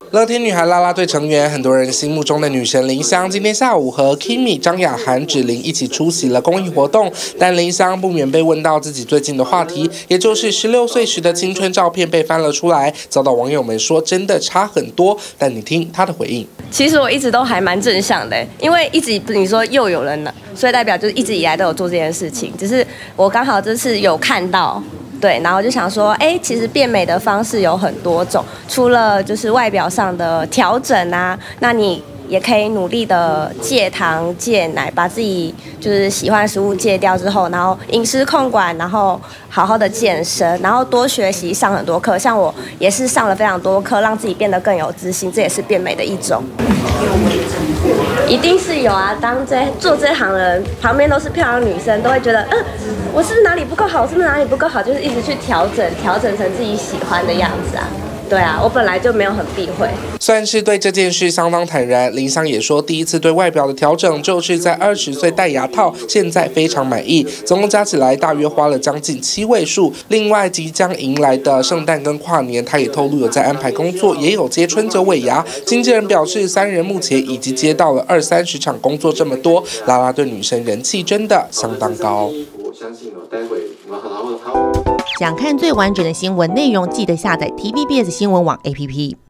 乐天女孩啦啦队成员，很多人心目中的女神林湘，今天下午和 Kimi、张雅涵、芷玲一起出席了公益活动。但林湘不免被问到自己最近的话题，也就是16岁时的青春照片被翻了出来，遭到网友们说真的差很多。但你听她的回应， 其实我一直都还蛮正向的，因为一直你说又有人了，所以代表就是一直以来都有做这件事情，只是我刚好这次有看到。对，然后就想说，其实变美的方式有很多种，除了就是外表上的调整啊，那你也可以努力的戒糖戒奶，把自己就是喜欢的食物戒掉之后，然后饮食控管，然后好好的健身，然后多学习，上很多课，像我也是上了非常多课，让自己变得更有自信，这也是变美的一种。一定是有啊！做这行的人，旁边都是漂亮女生，都会觉得，我是不是哪里不够好？我是不是哪里不够好？就是一直去调整成自己喜欢的样子啊。对啊，我本来就没有很避讳。 算是对这件事相当坦然。林湘也说，第一次对外表的调整就是在20岁戴牙套，现在非常满意，总共加起来大约花了将近7位数。另外，即将迎来的圣诞跟跨年，他也透露有在安排工作，也有接春酒尾牙。经纪人表示，3人目前已经接到了20-30场工作，这么多，啦啦队女神人气真的相当高。 我相信待会你们好。 想看最完整的新闻内容，记得下载TVBS 新闻网 APP。